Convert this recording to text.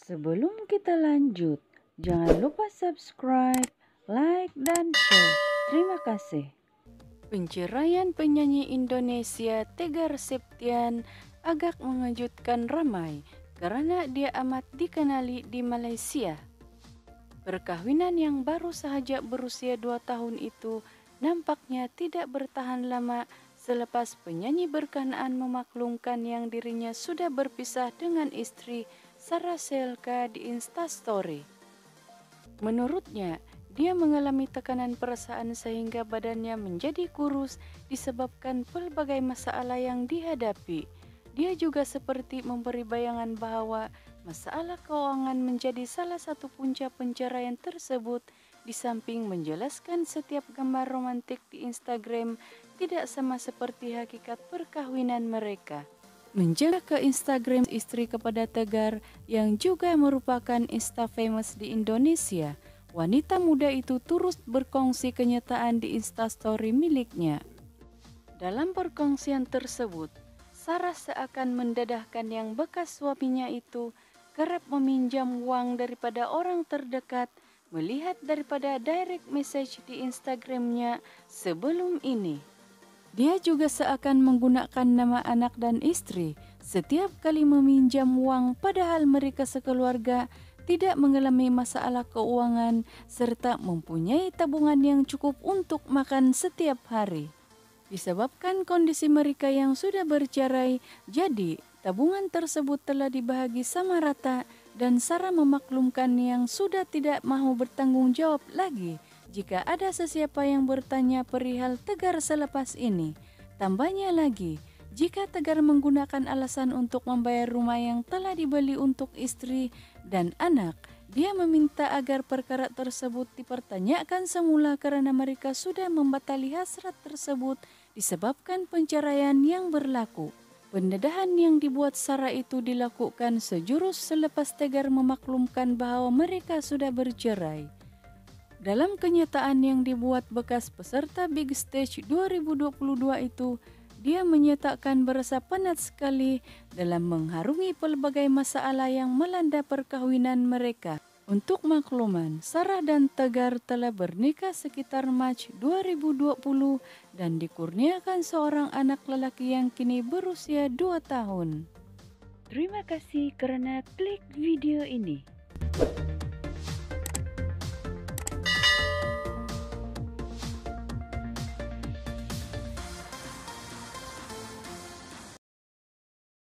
Sebelum kita lanjut, jangan lupa subscribe, like, dan share. Terima kasih. Penceraian penyanyi Indonesia Tegar Septian agak mengejutkan ramai karena dia amat dikenali di Malaysia. Perkawinan yang baru saja berusia 2 tahun itu nampaknya tidak bertahan lama selepas penyanyi berkenaan memaklumkan yang dirinya sudah berpisah dengan istri Sarah Selka di Instastory. Menurutnya, dia mengalami tekanan perasaan sehingga badannya menjadi kurus disebabkan pelbagai masalah yang dihadapi. Dia juga seperti memberi bayangan bahwa masalah keuangan menjadi salah satu punca penceraian tersebut, di samping menjelaskan setiap gambar romantik di Instagram tidak sama seperti hakikat perkawinan mereka. Menjaga ke Instagram istri kepada Tegar yang juga merupakan Insta-famous di Indonesia, wanita muda itu turut berkongsi kenyataan di Instastory miliknya. Dalam perkongsian tersebut, Sarah seakan mendedahkan yang bekas suaminya itu kerap meminjam uang daripada orang terdekat melihat daripada direct message di Instagramnya sebelum ini. Dia juga seakan menggunakan nama anak dan istri setiap kali meminjam uang padahal mereka sekeluarga tidak mengalami masalah keuangan serta mempunyai tabungan yang cukup untuk makan setiap hari. Disebabkan kondisi mereka yang sudah bercerai, jadi tabungan tersebut telah dibahagi sama rata dan Sarah memaklumkan yang sudah tidak mau bertanggung jawab lagi jika ada sesiapa yang bertanya perihal Tegar selepas ini. Tambahnya lagi, jika Tegar menggunakan alasan untuk membayar rumah yang telah dibeli untuk istri dan anak, dia meminta agar perkara tersebut dipertanyakan semula karena mereka sudah membatali hasrat tersebut disebabkan penceraian yang berlaku. Pendedahan yang dibuat Sarah itu dilakukan sejurus selepas Tegar memaklumkan bahwa mereka sudah bercerai. Dalam kenyataan yang dibuat bekas peserta Big Stage 2022 itu, dia menyatakan berasa penat sekali dalam mengharungi pelbagai masalah yang melanda perkawinan mereka. Untuk makluman, Sarah dan Tegar telah bernikah sekitar Mac 2020 dan dikurniakan seorang anak lelaki yang kini berusia 2 tahun. Terima kasih karena klik video ini.